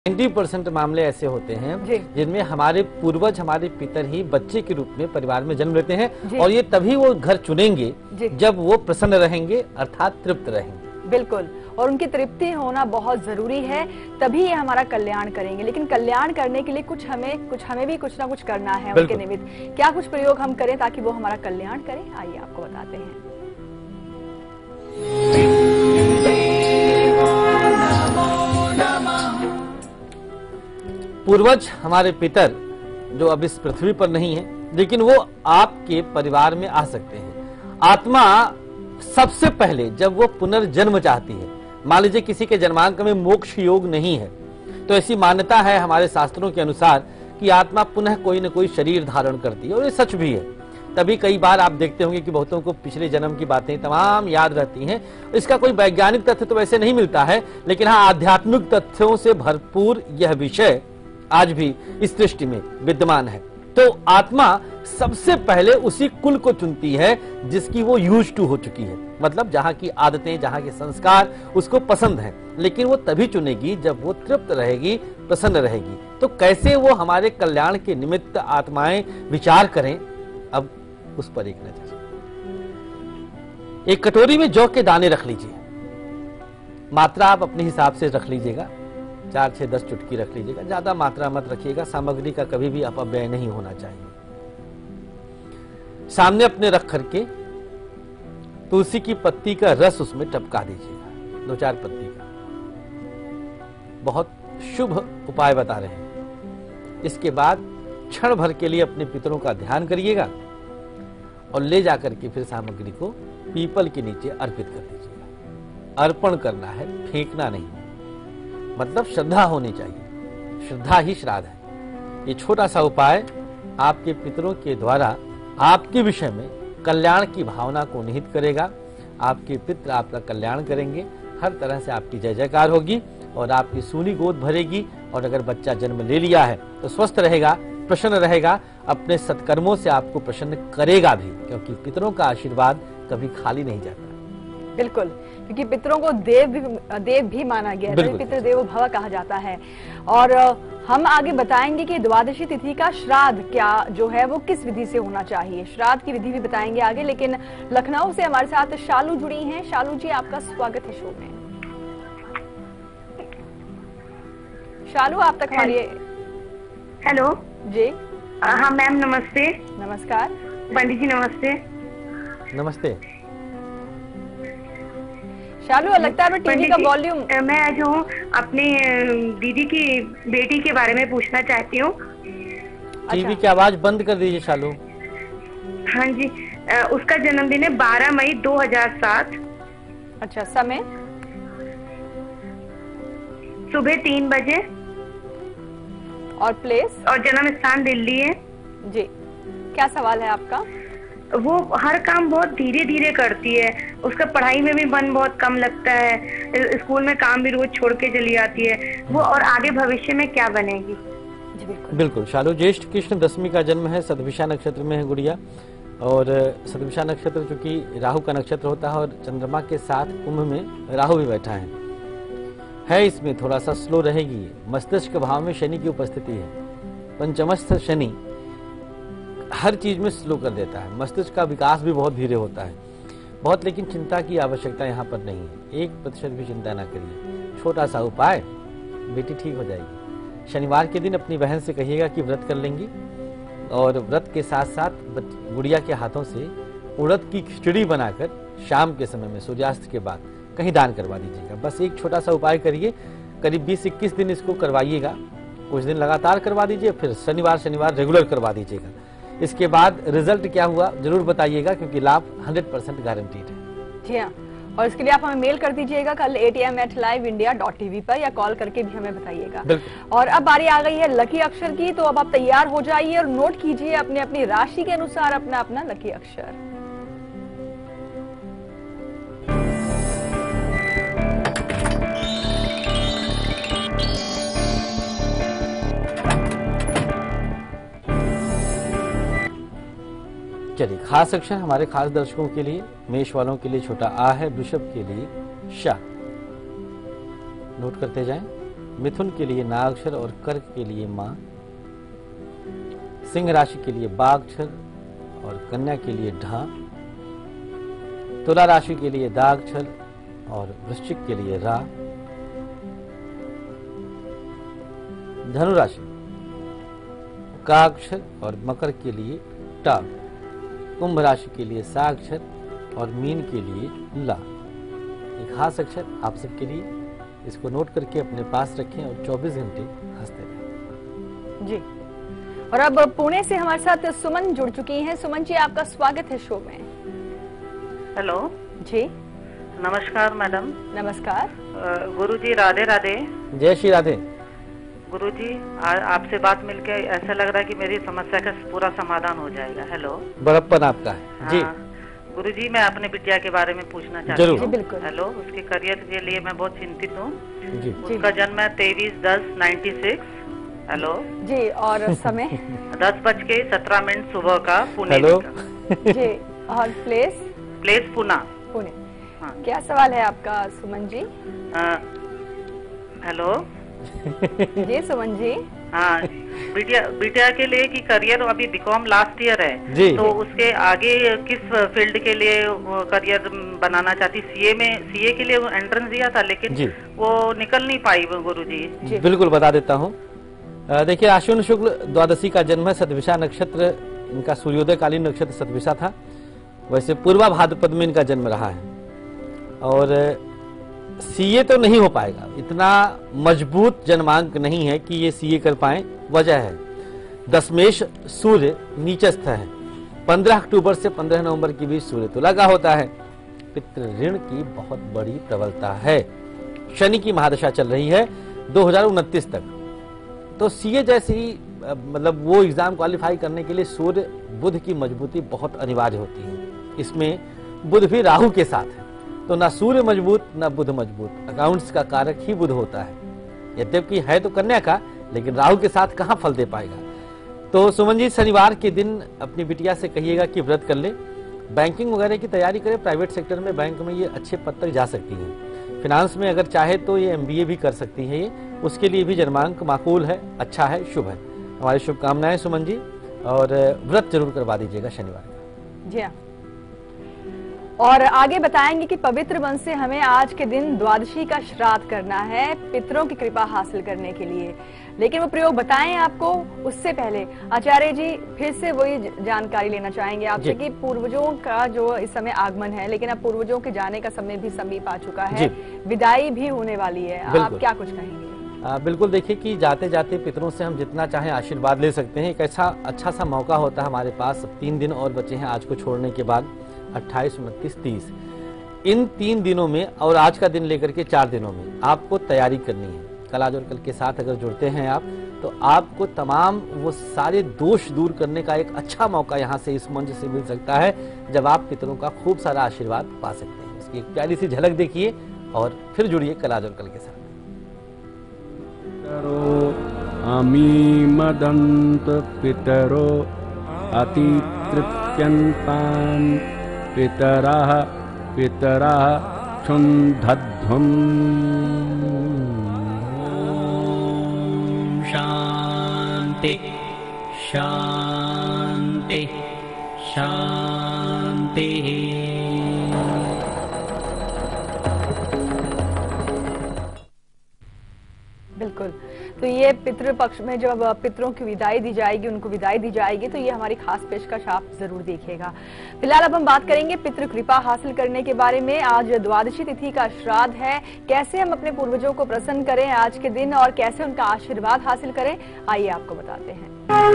90% मामले ऐसे होते हैं जिनमें हमारे पूर्वज, हमारे पितर ही बच्चे के रूप में परिवार में जन्म लेते हैं और ये तभी वो घर चुनेंगे जब वो प्रसन्न रहेंगे, अर्थात तृप्त रहेंगे। बिल्कुल, और उनकी तृप्ति होना बहुत जरूरी है, तभी ये हमारा कल्याण करेंगे। लेकिन कल्याण करने के लिए कुछ हमें भी कुछ ना कुछ करना है उनके निमित्त। क्या कुछ प्रयोग हम करें ताकि वो हमारा कल्याण करें, आइए आपको बताते हैं। पूर्वज, हमारे पितर जो अब इस पृथ्वी पर नहीं है, लेकिन वो आपके परिवार में आ सकते हैं। आत्मा सबसे पहले जब वो पुनर्जन्म चाहती है, मान लीजिए किसी के जन्मांक में मोक्ष योग नहीं है, तो ऐसी मान्यता है हमारे शास्त्रों के अनुसार कि आत्मा पुनः कोई न कोई शरीर धारण करती है, और ये सच भी है। तभी कई बार आप देखते होंगे कि बहुतों को पिछले जन्म की बातें तमाम याद रहती हैं। इसका कोई वैज्ञानिक तथ्य तो वैसे नहीं मिलता है, लेकिन हाँ, आध्यात्मिक तथ्यों से भरपूर यह विषय आज भी इस सृष्टि में विद्यमान है। तो आत्मा सबसे पहले उसी कुल को चुनती है जिसकी वो यूज टू हो चुकी है, मतलब जहां की आदतें, जहां के संस्कार उसको पसंद हैं। लेकिन वो तभी चुनेगी जब वो तृप्त रहेगी, प्रसन्न रहेगी। तो कैसे वो हमारे कल्याण के निमित्त आत्माएं विचार करें, अब उस पर एक नजर। एक कटोरी में जौ के दाने रख लीजिए, मात्रा आप अपने हिसाब से रख लीजिएगा, 4, 6, 10 चुटकी रख लीजिएगा, ज्यादा मात्रा मत रखिएगा। सामग्री का कभी भी अपव्यय नहीं होना चाहिए। सामने अपने रख करके तुलसी की पत्ती का रस उसमें टपका दीजिएगा, 2-4 पत्ती का। बहुत शुभ उपाय बता रहे हैं। इसके बाद क्षण भर के लिए अपने पितरों का ध्यान करिएगा और ले जाकर के फिर सामग्री को पीपल के नीचे अर्पित कर दीजिएगा। अर्पण करना है, फेंकना नहीं, मतलब श्रद्धा होनी चाहिए। श्रद्धा ही श्राद्ध है। ये छोटा सा उपाय आपके पितरों के द्वारा आपके विषय में कल्याण की भावना को निहित करेगा। आपके पितर आपका कल्याण करेंगे, हर तरह से आपकी जय जयकार होगी और आपकी सूनी गोद भरेगी। और अगर बच्चा जन्म ले लिया है तो स्वस्थ रहेगा, प्रसन्न रहेगा, अपने सत्कर्मों से आपको प्रसन्न करेगा भी, क्योंकि पितरों का आशीर्वाद कभी खाली नहीं जाता। बिल्कुल, क्योंकि पितरों को देव भी माना गया है, पितृ देवो भव कहा जाता है। और हम आगे बताएंगे कि द्वादशी तिथि का श्राद्ध क्या जो है वो किस विधि से होना चाहिए, श्राद्ध की विधि भी बताएंगे आगे। लेकिन लखनऊ से हमारे साथ शालू जुड़ी हैं। शालू जी, आपका स्वागत है शो में। शालू, आप तक हमारी। हेलो जी। हाँ मैम, नमस्ते। नमस्कार। पंडित जी नमस्ते। नमस्ते। शालू, लगता है टीवी का वॉल्यूम। मैं जो हूँ अपनी दीदी की बेटी के बारे में पूछना चाहती हूँ। टीवी की आवाज बंद कर दीजिए शालू। हाँ जी, उसका जन्मदिन है 12 मई 2007। अच्छा, समय? सुबह 3 बजे। और प्लेस? और जन्म स्थान दिल्ली है। जी, क्या सवाल है आपका? वो हर काम बहुत धीरे धीरे करती है, उसका पढ़ाई में भी मन बहुत कम लगता है, स्कूल में काम भी रोज छोड़ के चली आती है वो, और आगे भविष्य में क्या बनेगी? बिल्कुल शालू, ज्येष्ठ कृष्ण दशमी का जन्म है, सतभिषा नक्षत्र में है गुड़िया। और सतभिषा नक्षत्र चूंकि राहु का नक्षत्र होता है और चंद्रमा के साथ कुंभ में राहु भी बैठा है। इसमें थोड़ा सा स्लो रहेगी। मस्तिष्क भाव में शनि की उपस्थिति है। पंचमस्थ शनि हर चीज में स्लो कर देता है। मस्तिष्क का विकास भी बहुत धीरे होता है बहुत, लेकिन चिंता की आवश्यकता यहाँ पर नहीं है। 1% भी चिंता ना करिए। छोटा सा उपाय, बेटी ठीक हो जाएगी। शनिवार के दिन अपनी बहन से कहिएगा कि व्रत कर लेंगी, और व्रत के साथ साथ गुड़िया के हाथों से उड़द की खिचड़ी बनाकर शाम के समय में सूर्यास्त के बाद कहीं दान करवा दीजिएगा। बस एक छोटा सा उपाय करिए, करीब 20-21 दिन इसको करवाइएगा। कुछ दिन लगातार करवा दीजिए, फिर शनिवार रेगुलर करवा दीजिएगा। इसके बाद रिजल्ट क्या हुआ जरूर बताइएगा, क्योंकि लाभ 100% गारंटीड है। जी हाँ, और इसके लिए आप हमें मेल कर दीजिएगा कल atm@liveindia.tv पर, या कॉल करके भी हमें बताइएगा। और अब बारी आ गई है लकी अक्षर की, तो अब आप तैयार हो जाइए और नोट कीजिए अपने अपनी राशि के अनुसार अपना अपना लकी अक्षर। चलिए, खास अक्षर हमारे खास दर्शकों के लिए, मेष वालों के लिए छोटा आ है, वृषभ के लिए शा। नोट करते जाएं। मिथुन के लिए ना अक्षर और कर्क के लिए माँ, सिंह राशि के लिए बा अक्षर और कन्या के लिए ढा, तुला राशि के लिए दा अक्षर और वृश्चिक के लिए रा, धनु राशि का अक्षर और मकर के लिए टा, कुंभ राशि के लिए सा अक्षर और मीन के लिए ला। एक खास अक्षर आप सबके लिए, इसको नोट करके अपने पास रखें और 24 घंटे हंसते रहें। जी, और अब पुणे से हमारे साथ सुमन जुड़ चुकी हैं। सुमन जी, आपका स्वागत है शो में। हेलो जी, नमस्कार मैडम। नमस्कार गुरुजी, राधे राधे। जय श्री राधे। गुरुजी, आपसे बात मिलके ऐसा लग रहा है कि मेरी समस्या का पूरा समाधान हो जाएगा। हेलो, बड़प्पन आपका है जी। गुरुजी, मैं अपने बिटिया के बारे में पूछना चाहती जरूर। हूँ। बिल्कुल। हेलो, उसके करियर के लिए मैं बहुत चिंतित हूँ। जी। उसका जन्म है 23/10/96। हेलो जी, और समय 10:17 सुबह का, पुणे हेलो। का। जी, और प्लेस पुणे। पुणे। हाँ। क्या सवाल है आपका सुमन जी? हेलो जी सुमन जी। हाँ, बिटिया के लिए कि करियर अभी बीकॉम लास्ट ईयर है जी। तो उसके आगे किस फील्ड के लिए वो करियर बनाना चाहती? सीए के लिए वो एंट्रेंस दिया था लेकिन जी। वो निकल नहीं पाई गुरुजी। बिल्कुल बता देता हूँ। देखिए, आश्विन शुक्ल द्वादशी का जन्म है, सतभिषा नक्षत्र इनका सूर्योदय कालीन नक्षत्र सतभिषा था। वैसे पूर्वा भाद्रपद में इनका जन्म रहा है और सीए तो नहीं हो पाएगा, इतना मजबूत जन्मांक नहीं है कि ये सीए कर पाए। वजह है दशमेश सूर्य नीचस्थ है, 15 अक्टूबर से 15 नवंबर के बीच सूर्य तुला का होता है। पितृ ऋण की बहुत बड़ी प्रबलता है। शनि की महादशा चल रही है 2029 तक। तो सीए जैसी मतलब वो एग्जाम क्वालिफाई करने के लिए सूर्य बुध की मजबूती बहुत अनिवार्य होती है। इसमें बुध भी राहु के साथ है, तो ना सूर्य मजबूत ना बुध मजबूत। अकाउंट्स का कारक ही बुध होता है, यद्यपि है तो कन्या का, लेकिन राहु के साथ कहां फल दे पाएगा। तो सुमन जी, शनिवार के दिन अपनी बिटिया से कहिएगा कि व्रत कर ले, बैंकिंग वगैरह की तैयारी करे। प्राइवेट सेक्टर में बैंक में ये अच्छे पद तक जा सकती है। फिनांस में अगर चाहे तो ये MBA भी कर सकती है। ये उसके लिए भी जन्मांक माकूल है, अच्छा है, शुभ है। हमारी शुभकामनाएं सुमन जी, और व्रत जरूर करवा दीजिएगा शनिवार का। जी हाँ। और आगे बताएंगे कि पवित्र वन से हमें आज के दिन द्वादशी का श्राद्ध करना है पितरों की कृपा हासिल करने के लिए। लेकिन वो प्रयोग बताएं आपको, उससे पहले आचार्य जी फिर से वही जानकारी लेना चाहेंगे आपसे कि पूर्वजों का जो इस समय आगमन है, लेकिन अब पूर्वजों के जाने का समय भी समीप आ चुका है, विदाई भी होने वाली है। आप क्या कुछ कहेंगे? बिल्कुल, देखिए कि जाते जाते पितरों से हम जितना चाहें आशीर्वाद ले सकते हैं। एक ऐसा अच्छा सा मौका होता है हमारे पास। 3 दिन और बचे हैं आज को छोड़ने के बाद, 28, 29, 30। इन 3 दिनों में और आज का दिन लेकर के 4 दिनों में आपको तैयारी करनी है। कल आज और कल के साथ अगर जुड़ते हैं आप, तो आपको तमाम वो सारे दोष दूर करने का एक अच्छा मौका यहाँ से इस मंच से मिल सकता है, जब आप पितरों का खूब सारा आशीर्वाद पा सकते हैं। इसकी एक प्यारी सी झलक देखिए और फिर जुड़िए कल आज और कल के साथ। अमी मदंत पितरो अति तृप्यन्तान् पितरः क्षुन्धध्वम्। शांति शांति शांति। बिल्कुल, तो ये पितृ पक्ष में जब पितरों की विदाई दी जाएगी, उनको विदाई दी जाएगी, तो ये हमारी खास पेशकश आप जरूर देखिएगा। फिलहाल अब हम बात करेंगे पितृ कृपा हासिल करने के बारे में। आज द्वादशी तिथि का श्राद्ध है। कैसे हम अपने पूर्वजों को प्रसन्न करें आज के दिन और कैसे उनका आशीर्वाद हासिल करें, आइए आपको बताते हैं।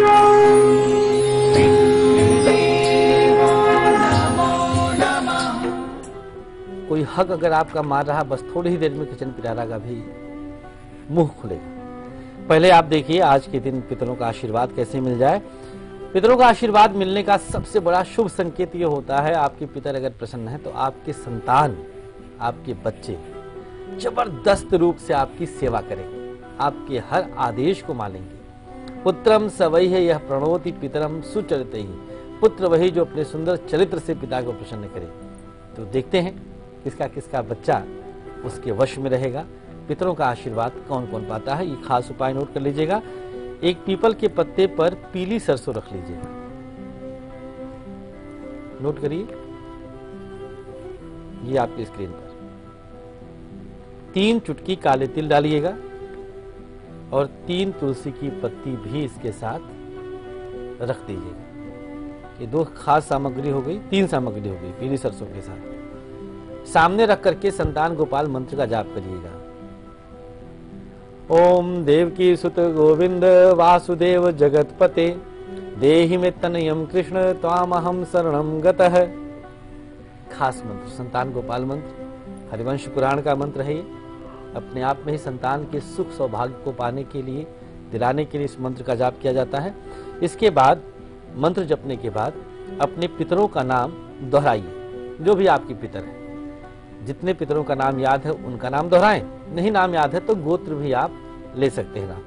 कोई हक अगर आपका मार रहा, बस थोड़ी ही देर में किचन पिटारा का भी मुंह खुलेगा। पहले आप देखिए आज के दिन पितरों का आशीर्वाद कैसे मिल जाए। पितरों का आशीर्वाद मिलने का सबसे बड़ा शुभ संकेत ये होता है, आपके पितर अगर प्रसन्न है तो आपके संतान, आपके बच्चे जबरदस्त रूप से आपकी सेवा करेंगे, आपके हर आदेश को मानेंगे। पुत्रम सवई है यह प्रणोति पितरम सुचरित ही। पुत्र वही जो अपने सुंदर चरित्र से पिता को प्रसन्न करे। तो देखते हैं किसका किसका बच्चा उसके वश में रहेगा। पितरों का आशीर्वाद कौन कौन पाता है, ये खास उपाय नोट कर लीजिएगा। एक पीपल के पत्ते पर पीली सरसों रख लीजिएगा, नोट करिए, ये आपकी स्क्रीन पर। 3 चुटकी काले तिल डालिएगा और 3 तुलसी की पत्ती भी इसके साथ रख दीजिएगा। ये 2 खास सामग्री हो गई, 3 सामग्री हो गई पीली सरसों के साथ। सामने रख करके संतान गोपाल मंत्र का जाप करिएगा। ओम देवकी सुत गोविंद वासुदेव जगतपते देहि में तनयम कृष्ण त्वामहम शरणम गतः। खास मंत्र, संतान गोपाल मंत्र, हरिवंश पुराण का मंत्र है ये। अपने आप में ही संतान के सुख सौभाग्य को पाने के लिए, दिलाने के लिए इस मंत्र का जाप किया जाता है। इसके बाद मंत्र जपने के बाद अपने पितरों का नाम दोहराइए, जो भी आपके पितर हैं। जितने पितरों का नाम याद है उनका नाम दोहराएं, नहीं नाम याद है तो गोत्र भी आप ले सकते हैं नाम।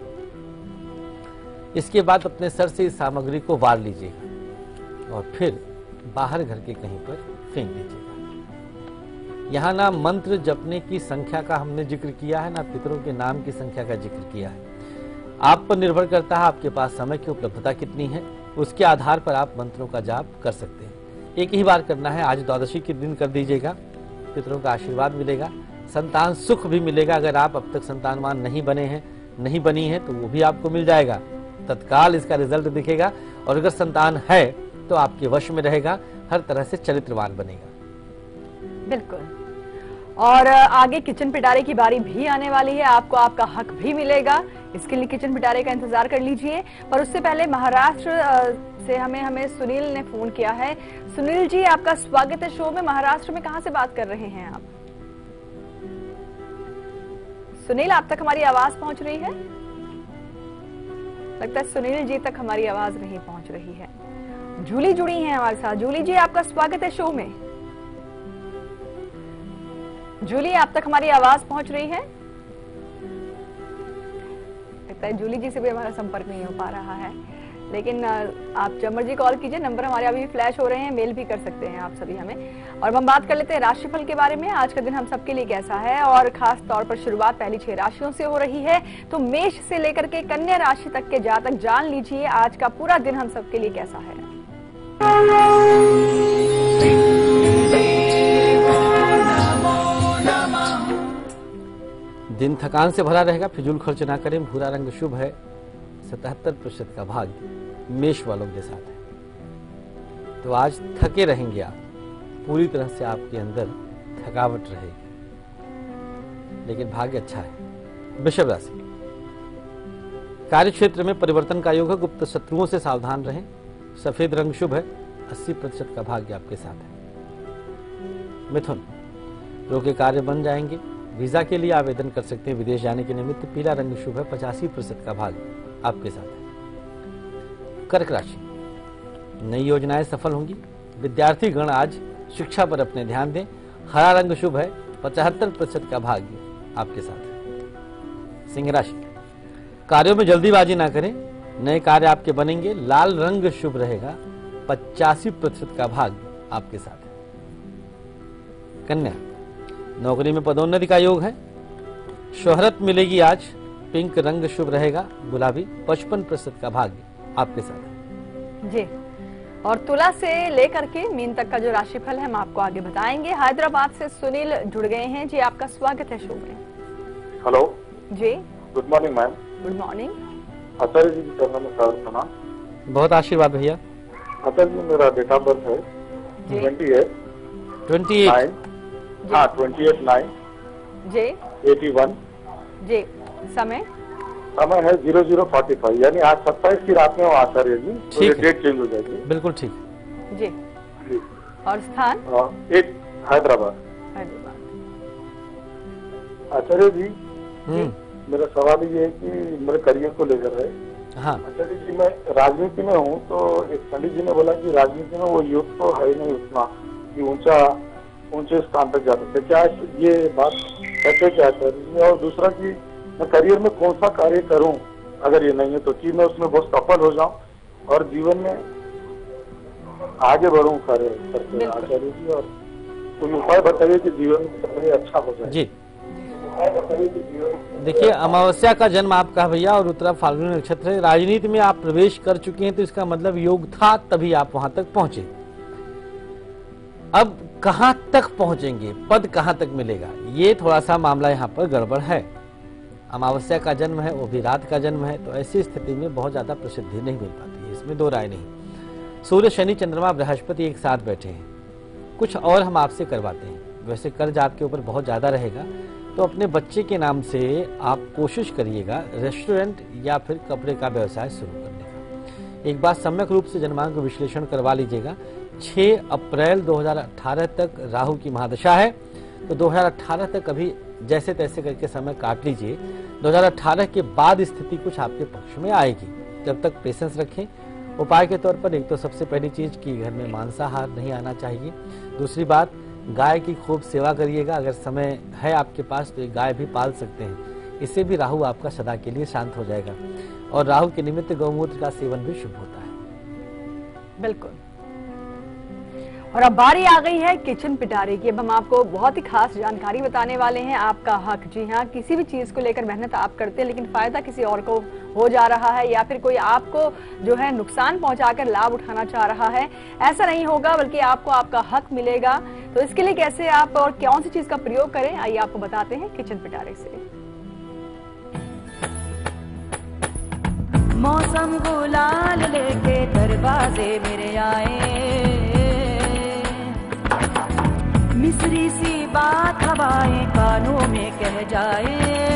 इसके बाद अपने सर से इस सामग्री को वार लीजिएगा और फिर बाहर घर के कहीं पर फेंक दीजिएगा। यहाँ ना मंत्र जपने की संख्या का हमने जिक्र किया है, ना पितरों के नाम की संख्या का जिक्र किया है। आप पर निर्भर करता है आपके पास समय की उपलब्धता कितनी है, उसके आधार पर आप मंत्रों का जाप कर सकते हैं। एक ही बार करना है, आज द्वादशी के दिन कर दीजिएगा, पितरों का आशीर्वाद मिलेगा, संतान सुख भी मिलेगा। अगर आप अब तक संतानवान नहीं बने हैं, नहीं बनी है, तो वो भी आपको मिल जाएगा, तत्काल इसका रिजल्ट दिखेगा। और अगर संतान है तो आपके वश में रहेगा, हर तरह से चरित्रवान बनेगा। बिल्कुल। और आगे किचन पिटारे की बारी भी आने वाली है, आपको आपका हक भी मिलेगा। इसके लिए किचन पिटारे का इंतजार कर लीजिए। पर उससे पहले महाराष्ट्र से हमें सुनील ने फोन किया है। सुनील जी, आपका स्वागत है शो में। महाराष्ट्र में कहां से बात कर रहे हैं आप? सुनील, आप तक हमारी आवाज पहुंच रही है? लगता है सुनील जी तक हमारी आवाज नहीं पहुंच रही है। जूली जुड़ी हैं हमारे साथ। जूली जी, आपका स्वागत है शो में। जूली, आप तक हमारी आवाज पहुंच रही है? लगता है जूली जी से भी हमारा संपर्क नहीं हो पा रहा है, लेकिन आप जमर जी कॉल कीजिए, नंबर हमारे अभी भी फ्लैश हो रहे हैं, मेल भी कर सकते हैं आप सभी हमें। और हम बात कर लेते हैं राशिफल के बारे में। आज का दिन हम सबके लिए कैसा है, और खास तौर पर शुरुआत पहली 6 राशियों से हो रही है। तो मेष से लेकर के कन्या राशि तक के जातक जान लीजिए आज का पूरा दिन हम सबके लिए कैसा है। दिन थकान से भरा रहेगा, फिजूल खर्च ना करें। भूरा रंग शुभ है, 77% का भाग्य मेष वालों के साथ है। तो आज थके रहेंगे आप, पूरी तरह से आपके अंदर थकावट रहेगी, लेकिन भाग्य अच्छा है। वृषभ राशि, कार्य क्षेत्र में परिवर्तन का योग है। गुप्त शत्रुओं से सावधान रहें। सफेद रंग शुभ है, 80% का भाग्य आपके साथ है। मिथुन, रोके कार्य बन जाएंगे। वीजा के लिए आवेदन कर सकते हैं विदेश जाने के निमित्त। पीला रंग शुभ है, 85% का भाग्य आपके साथ है। कर्क राशि, नई योजनाएं सफल होंगी। विद्यार्थी गण आज शिक्षा पर अपने ध्यान दें। हरा रंग शुभ है, 75% का भाग्य आपके साथ है। सिंह राशि, कार्यों में जल्दीबाजी ना करें, नए कार्य आपके बनेंगे। लाल रंग शुभ रहेगा, 85% का भाग्य आपके साथ है। कन्या, नौकरी में पदोन्नति का योग है। शोहरत मिलेगी आज। पिंक रंग शुभ रहेगा, गुलाबी, 55% का भाग्य आपके साथ है। जी, और तुला से लेकर के मीन तक का जो राशिफल है हम आपको आगे बताएंगे। हैदराबाद से सुनील जुड़ गए हैं जी, आपका स्वागत है शो में। हेलो जी, good morning ma'am. Good morning. Acharya ji की चरणों में सादर प्रणाम। बहुत आशीर्वाद भैया। आचार्य जी, मेरा डेट ऑफ बर्थ है 28 28/9 जी 81। जी, समय समय है 00:45, यानी आज 27 की रात में हो आचार्य जी, तो ये डेट चेंज हो जाएगी। बिल्कुल ठीक जी। और स्थान? एक हैदराबाद। आचार्य जी, मेरा सवाल ये है कि मेरे करियर को लेकर है। हाँ। आचार्य जी, मैं राजनीति में हूँ, तो एक पंडित जी ने बोला कि राजनीति में वो युग तो है नहीं उतना कि ऊंचे स्थान तक जा सकते। क्या ये बात कहते क्या आचार्य जी? और दूसरा कि मैं करियर में कौन सा कार्य करूं अगर ये नहीं है तो, कि मैं उसमें बहुत सफल हो जाऊं और जीवन में आगे बढ़ूं कार्य करके आचार्य जी, और कोई उपाय बताइए कि जीवन में अच्छा हो जाए। जी, देखिए, अमावस्या का जन्म आपका है भैया और उत्तरा फाल्गुनी नक्षत्र है। राजनीति में आप प्रवेश कर चुके हैं तो इसका मतलब योग था, तभी आप वहां तक पहुंचे। अब कहां तक पहुंचेंगे, पद कहां तक मिलेगा, ये थोड़ा सा मामला यहाँ पर गड़बड़ है। अमावस्या का जन्म है, वो भी रात का जन्म है, तो ऐसी स्थिति में बहुत ज्यादा प्रसिद्धि नहीं मिल पाती है, इसमें दो राय नहीं। सूर्य, शनि, चंद्रमा, बृहस्पति एक साथ बैठे हैं। कुछ और हम आपसे करवाते हैं। वैसे कर्ज आपके ऊपर बहुत ज्यादा रहेगा, तो अपने बच्चे के नाम से आप कोशिश करिएगा रेस्टोरेंट या फिर कपड़े का व्यवसाय शुरू करने का। एक बार सम्यक रूप से जन्मांक विश्लेषण करवा लीजिएगा। 6 अप्रैल 2018 तक राहु की महादशा है, तो 2018 तक अभी जैसे तैसे करके समय काट लीजिए। 2018 के बाद स्थिति कुछ आपके पक्ष में आएगी, जब तक पेशेंस रखें। उपाय के तौर पर एक तो सबसे पहली चीज कि घर में मांसाहार नहीं आना चाहिए। दूसरी बात, गाय की खूब सेवा करिएगा। अगर समय है आपके पास तो एक गाय भी पाल सकते हैं, इससे भी राहु आपका सदा के लिए शांत हो जाएगा। और राहु के निमित्त गौमूत्र का सेवन भी शुभ होता है। बिल्कुल। और अब बारी आ गई है किचन पिटारे की। अब हम आपको बहुत ही खास जानकारी बताने वाले हैं। आपका हक, जी हाँ, किसी भी चीज को लेकर मेहनत आप करते हैं लेकिन फायदा किसी और को हो जा रहा है, या फिर कोई आपको जो है नुकसान पहुंचाकर लाभ उठाना चाह रहा है, ऐसा नहीं होगा, बल्कि आपको आपका हक मिलेगा। तो इसके लिए कैसे आप और कौन सी चीज का प्रयोग करें, आइए आपको बताते हैं किचन पिटारे से। मौसम गुलाल लेके दरवाजे मेरे आए, मिस्री सी बात हवाएं कानों में कह जाए,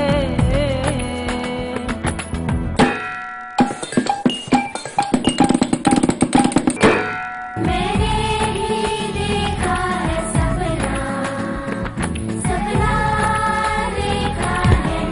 मैंने भी देखा है सपना, सपना देखा है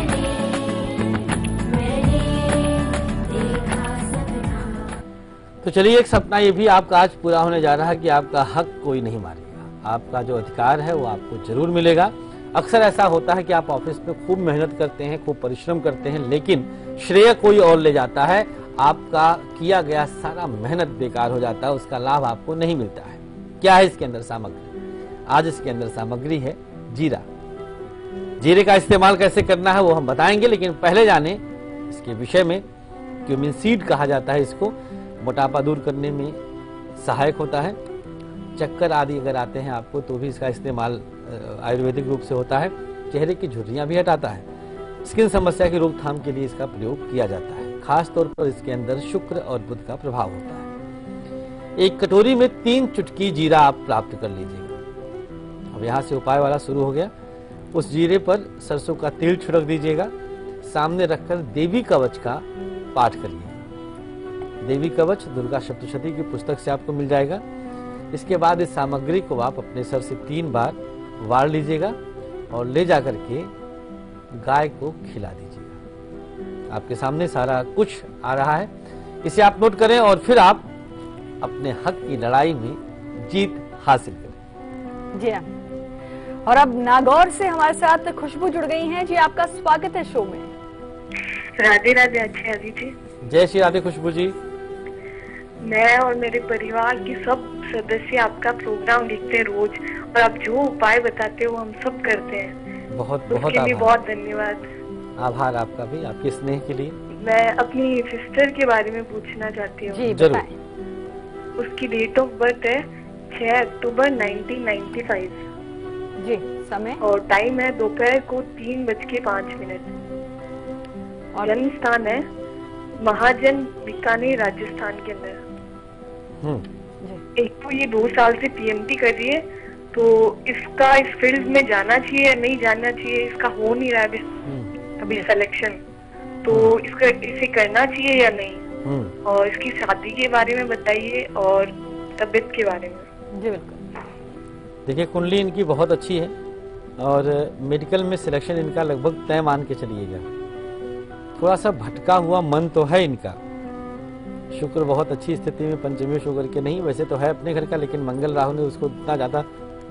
मैंने देखा सपना। तो चलिए, एक सपना ये भी आपका आज पूरा होने जा रहा है कि आपका हक कोई नहीं मारेगा। आपका जो अधिकार है वो आपको जरूर मिलेगा। अक्सर ऐसा होता है कि आप ऑफिस में खूब मेहनत करते हैं, खूब परिश्रम करते हैं, लेकिन श्रेय कोई और ले जाता है। आपका किया गया सारा मेहनत बेकार हो जाता है, उसका लाभ आपको नहीं मिलता है। क्या है इसके अंदर सामग्री? आज इसके अंदर सामग्री है जीरा। जीरे का इस्तेमाल कैसे करना है वो हम बताएंगे, लेकिन पहले जाने इसके विषय में। क्यूमिन सीड कहा जाता है इसको, मोटापा दूर करने में सहायक होता है। चक्कर आदि अगर आते हैं आपको तो भी इसका इस्तेमाल आयुर्वेदिक रूप से होता है। चेहरे की झुर्रियां भी हटाता है। स्किन समस्या की रोकथाम के लिए इसका प्रयोग किया जाता है। खास तौर पर इसके अंदर शुक्र और बुध का प्रभाव होता है। एक कटोरी में 3 चुटकी जीरा आप प्राप्त कर लीजिएगा। अब यहाँ से उपाय वाला शुरू हो गया। उस जीरे पर सरसों का तेल छिड़क दीजिएगा। सामने रखकर देवी कवच का पाठ करिए। देवी कवच दुर्गा सप्तशती की पुस्तक से आपको मिल जाएगा। इसके बाद इस सामग्री को आप अपने सर से 3 बार वार लीजिएगा और ले जाकर के गाय को खिला दीजिएगा। आपके सामने सारा कुछ आ रहा है, इसे आप नोट करें और फिर आप अपने हक की लड़ाई में जीत हासिल करें। जी हाँ। और अब नागौर से हमारे साथ खुशबू जुड़ गई हैं। जी, आपका स्वागत है शो में। राधे राधे। अच्छा जी, जय श्री राधे खुशबू जी। मैं और मेरे परिवार के सब सदस्य आपका प्रोग्राम देखते हैं रोज, और आप जो उपाय बताते हो हम सब करते हैं। बहुत बहुत उसके लिए आभार। बहुत धन्यवाद। आभार आपका भी, आपके स्नेह के लिए। मैं अपनी सिस्टर के बारे में पूछना चाहती हूँ। जी जरूर। बताएं। उसकी डेट ऑफ बर्थ है 6 अक्टूबर 1995 जी, समय और टाइम है दोपहर को 3:05। और जन्म स्थान है महाजन, बीकानेर, राजस्थान के अंदर। जी। एक तो ये 2 साल से पीएमटी कर रही है, तो इसका इस फील्ड में जाना चाहिए या नहीं जाना चाहिए, इसका हो नहीं रहा है अभी सिलेक्शन, तो इसका इसे करना चाहिए या नहीं। और इसकी शादी के बारे में बताइए और तबीयत के बारे में। जी बिल्कुल। देखिए, कुंडली इनकी बहुत अच्छी है और मेडिकल में सिलेक्शन इनका लगभग तय मान के चलिएगा। थोड़ा सा भटका हुआ मन तो है इनका। शुक्र बहुत अच्छी स्थिति में पंचमी शुक्र के नहीं, वैसे तो है अपने घर का, लेकिन मंगल राहु ने उसको इतना ज्यादा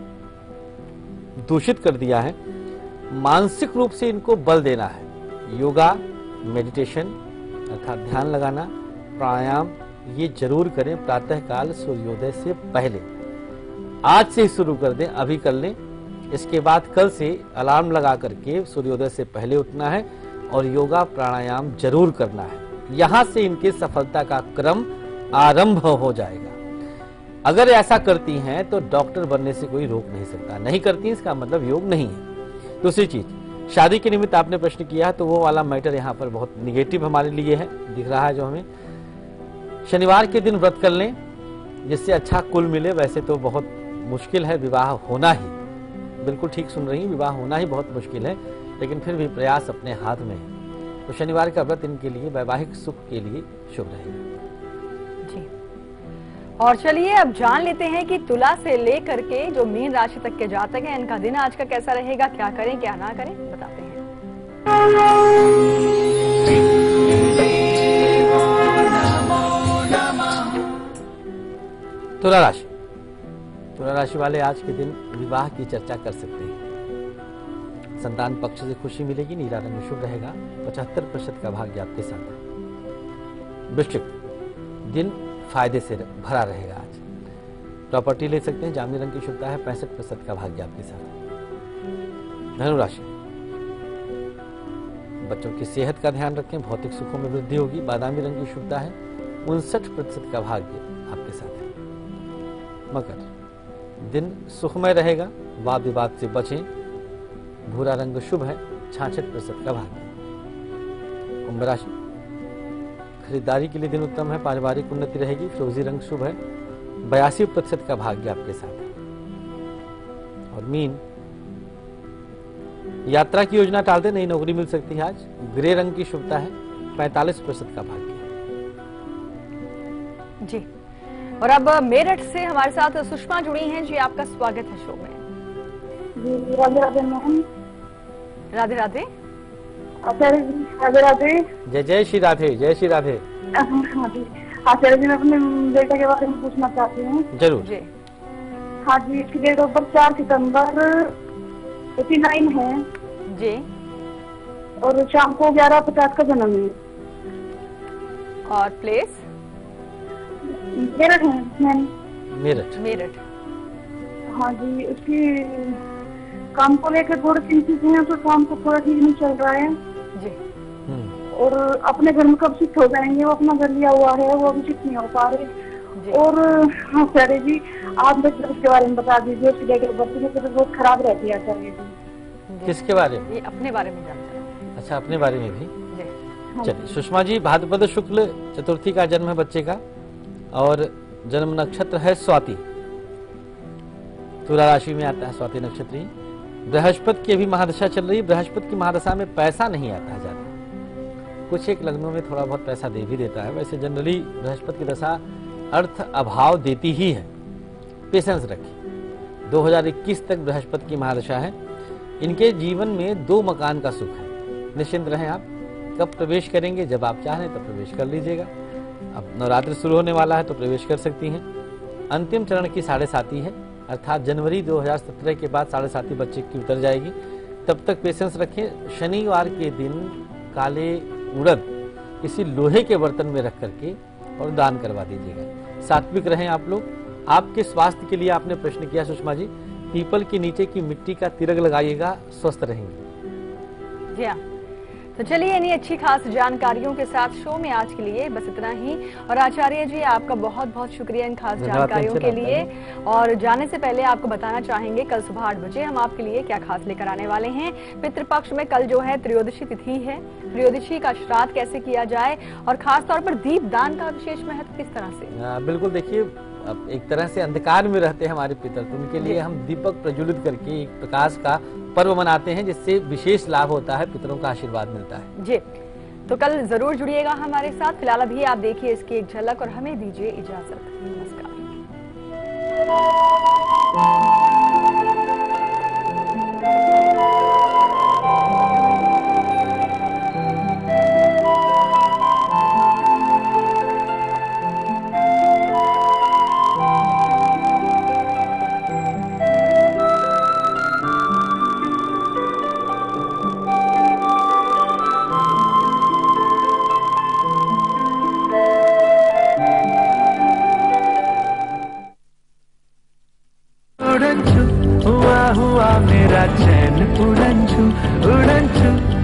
दूषित कर दिया है। मानसिक रूप से इनको बल देना है। योगा, मेडिटेशन अर्थात ध्यान लगाना, प्राणायाम ये जरूर करें प्रातः काल सूर्योदय से पहले। आज से ही शुरू कर दें, अभी कर लें इसके बाद कल से अलार्म लगा करके सूर्योदय से पहले उठना है और योगा प्राणायाम जरूर करना है। यहां से इनके सफलता का क्रम आरंभ हो जाएगा। अगर ऐसा करती हैं तो डॉक्टर बनने से कोई रोक नहीं सकता, नहीं करती इसका मतलब योग नहीं है। दूसरी चीज, शादी के निमित्त आपने प्रश्न किया है तो वो वाला मैटर यहाँ पर बहुत निगेटिव हमारे लिए है, दिख रहा है जो हमें। शनिवार के दिन व्रत कर लें जिससे अच्छा कुल मिले। वैसे तो बहुत मुश्किल है विवाह होना ही, बिल्कुल ठीक सुन रही हैं, विवाह होना ही बहुत मुश्किल है, लेकिन फिर भी प्रयास अपने हाथ में है। तो शनिवार का व्रत इनके लिए वैवाहिक सुख के लिए शुभ रहेगा। जी, और चलिए अब जान लेते हैं कि तुला से लेकर के जो मीन राशि तक के जातक हैं, इनका दिन आज का कैसा रहेगा, क्या करें क्या ना करें, बताते हैं। तुला राशि, तुला राशि वाले आज के दिन विवाह की चर्चा कर सकते हैं। संतान पक्ष से खुशी मिलेगी, नीला रंग शुभ रहेगा, 75% का भाग्य आपके साथ है। वृश्चिक, दिन फायदे से भरा रहेगा आज। प्रॉपर्टी ले सकते हैं, जामुनी रंग की शुभता है, 65% का भाग्य आपके साथ है। धनु राशि, बच्चों की सेहत का ध्यान रखें, भौतिक सुखों में वृद्धि होगी, बादामी रंग की शुभता है, 59% का भाग्य आपके साथ है। मकर, दिन सुखमय रहेगा, वाद विवाद से बचें, भूरा रंग शुभ है, 66% का भाग्य। कुंभ राशि, खरीदारी के लिए दिन उत्तम है, पारिवारिक उन्नति रहेगी, फिरोजी रंग शुभ है, 82% का भाग्य आपके साथ है। और मीन, यात्रा की योजना टाल दे, नई नौकरी मिल सकती है आज, ग्रे रंग की शुभता है, 45% का भाग्य। जी, और अब मेरठ से हमारे साथ सुषमा जुड़ी हैं। जी, आपका स्वागत है शो में। जी, राधे राधे मैम। राधे राधे। आचार्य जी, राधे राधे। जय जय श्री राधे, जय श्री राधे। हाँ जी, आचार्य जी, मैं अपने बेटा के बारे में पूछना चाहती हूँ। जरूर। जी, हाँ जी, इसकी डेट ऑफ बर्थ 4 सितंबर 89 है जी, और शाम को 11:50 का जन्म है। और प्लेस मेरठ है मैम। मेरठ। मेरठ। हाँ जी, उसकी काम को लेकर थोड़ी चिंतित है, तो काम को थोड़ा ठीक नहीं चल रहा है जी। और अपने घर में कब शिफ्ट हो जाएंगे, वो अपना घर लिया हुआ है, वो अभी शिफ्ट नहीं हो पा रहे। और हाँ आचार्य जी, आप मेरे के बारे में बता दीजिए, उसकी डेट ऑफ बर्थ की बहुत खराब रहती है आचार्य जी। किसके बारे में? ये अपने बारे में जानते हैं। अच्छा, अपने बारे में भी। जी, चलिए सुषमा जी, भाद्रपद शुक्ल चतुर्थी का जन्म है बच्चे का और जन्म नक्षत्र है स्वाति, तुला राशि में आता है स्वाति नक्षत्र ही। बृहस्पति की भी महादशा चल रही है। बृहस्पति की महादशा में पैसा नहीं आता है ज्यादा, कुछ एक लग्नों में थोड़ा बहुत पैसा दे भी देता है। वैसे जनरली बृहस्पति की दशा अर्थ अभाव देती ही है, पेशेंस रखिए। 2021 तक बृहस्पति की महादशा है। इनके जीवन में 2 मकान का सुख है, निश्चिंत रहें आप। कब प्रवेश करेंगे, जब आप चाहें तब प्रवेश कर लीजिएगा। अब नवरात्र शुरू होने वाला है तो प्रवेश कर सकती हैं। अंतिम चरण की 7.5 है, अर्थात जनवरी 2017 के बाद 7.5 बच्चे की उतर जाएगी। तब तक पेशेंस रखें। शनिवार के दिन काले उड़द किसी लोहे के बर्तन में रख करके और दान करवा दीजिएगा। सात्विक रहें आप लोग। आपके स्वास्थ्य के लिए आपने प्रश्न किया सुषमा जी, पीपल के नीचे की मिट्टी का तिलक लगाइएगा, स्वस्थ रहेंगे। जी हाँ, तो चलिए इन्हीं अच्छी खास जानकारियों के साथ शो में आज के लिए बस इतना ही। और आचार्य जी, आपका बहुत बहुत शुक्रिया इन खास जानकारियों के लिए। और जाने से पहले आपको बताना चाहेंगे कल सुबह 8 बजे हम आपके लिए क्या खास लेकर आने वाले हैं। पितृपक्ष में कल जो है त्रयोदशी तिथि है, त्रयोदशी का श्राद्ध कैसे किया जाए और खास तौर पर दीप दान का विशेष महत्व किस तरह से। बिल्कुल, देखिए अब एक तरह से अंधकार में रहते हैं हमारे पितर, तो उनके लिए हम दीपक प्रज्वलित करके एक प्रकाश का पर्व मनाते हैं, जिससे विशेष लाभ होता है, पितरों का आशीर्वाद मिलता है। जी, तो कल जरूर जुड़िएगा हमारे साथ। फिलहाल अभी आप देखिए इसकी एक झलक और हमें दीजिए इजाजत। नमस्कार।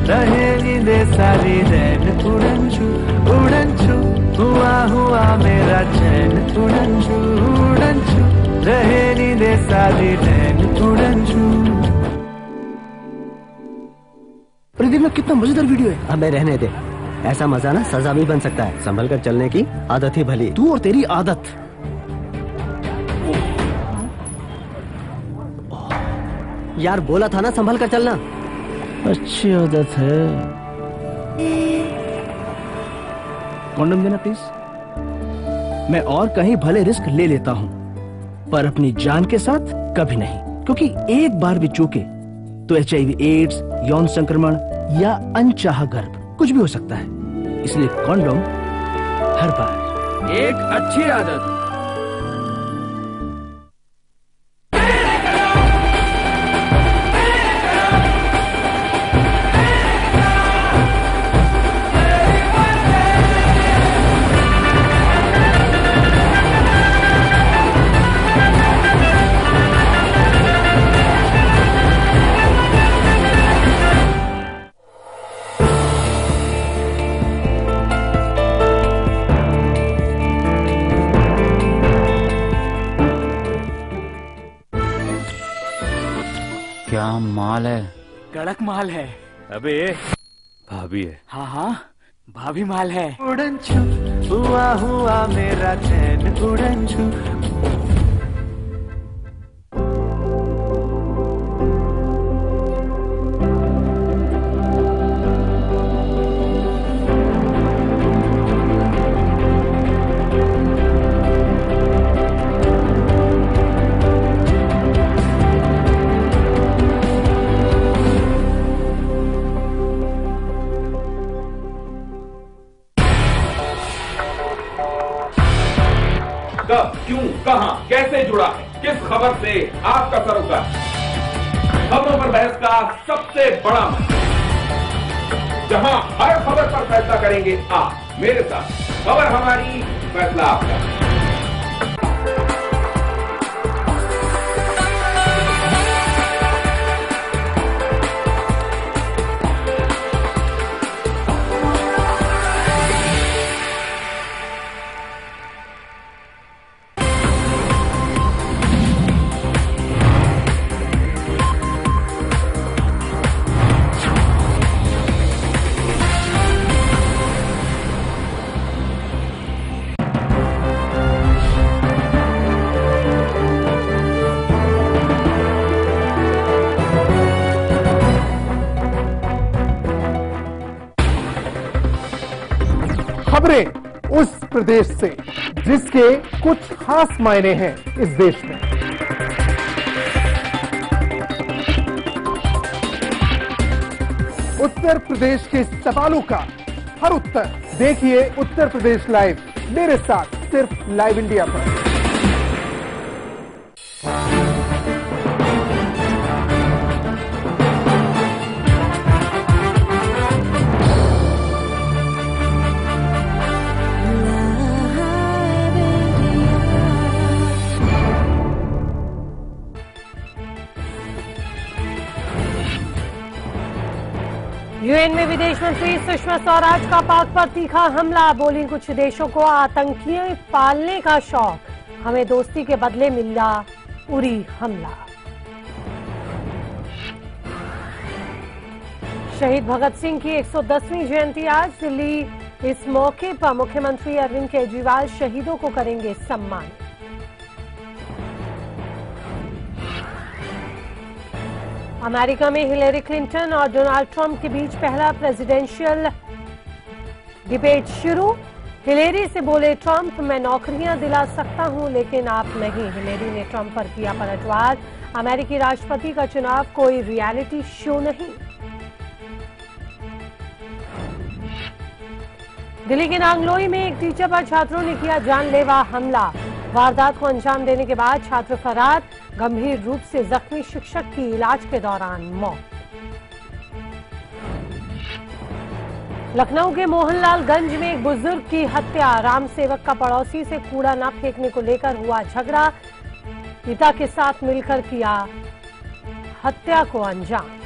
रहे नींदे सारी रैन उड़न छू हुआ मेरा चैन उड़न छू रहे नींदे सारी रैन उड़न छू। प्रदीप में कितना मजेदार वीडियो है। अबे रहने दे, ऐसा मजा ना सजा भी बन सकता है। संभल कर चलने की आदत ही भली। तू और तेरी आदत। यार बोला था ना संभल कर चलना। अच्छी आदत है। कॉन्डम देना प्लीज। मैं और कहीं भले रिस्क ले लेता हूँ, पर अपनी जान के साथ कभी नहीं, क्योंकि एक बार भी चूके तो HIV एड्स, यौन संक्रमण या अनचाहा गर्भ कुछ भी हो सकता है। इसलिए कॉन्डोम हर बार एक अच्छी आदत। क्या माल है? कड़क माल है। अबे भाभी है। हाँ भाभी माल है। उड़न छू हुआ मेरा चैन उड़न छू। कब, क्यों, कहां, कैसे जुड़ा है, किस खबर से आपका सरोकार? खबरों पर बहस का सबसे बड़ा मंच, जहां हर खबर पर फैसला करेंगे आप मेरे साथ। खबर हमारी, फैसला आपका। खबरें उस प्रदेश से जिसके कुछ खास मायने हैं इस देश में। उत्तर प्रदेश के सवालों का हर उत्तर देखिए उत्तर प्रदेश लाइव, मेरे साथ सिर्फ लाइव इंडिया पर। यूएन में विदेश मंत्री सुषमा स्वराज का पाक पर तीखा हमला। बोली कुछ देशों को आतंकी पालने का शौक, हमें दोस्ती के बदले मिला उरी हमला। शहीद भगत सिंह की 110वीं जयंती आज दिल्ली। इस मौके पर मुख्यमंत्री अरविंद केजरीवाल शहीदों को करेंगे सम्मान। अमेरिका में हिलेरी क्लिंटन और डोनाल्ड ट्रंप के बीच पहला प्रेसिडेंशियल डिबेट शुरू। हिलेरी से बोले ट्रंप, मैं नौकरियां दिला सकता हूं लेकिन आप नहीं। हिलेरी ने ट्रंप पर किया पलटवार। अमेरिकी राष्ट्रपति का चुनाव कोई रियलिटी शो नहीं। दिल्ली के नांगलोई में एक टीचर पर छात्रों ने किया जानलेवा हमला। वारदात को अंजाम देने के बाद छात्र फरार। गंभीर रूप से जख्मी शिक्षक की इलाज के दौरान मौत। लखनऊ के मोहनलालगंज में एक बुजुर्ग की हत्या। राम सेवक का पड़ोसी से कूड़ा न फेंकने को लेकर हुआ झगड़ा। पिता के साथ मिलकर किया हत्या को अंजाम।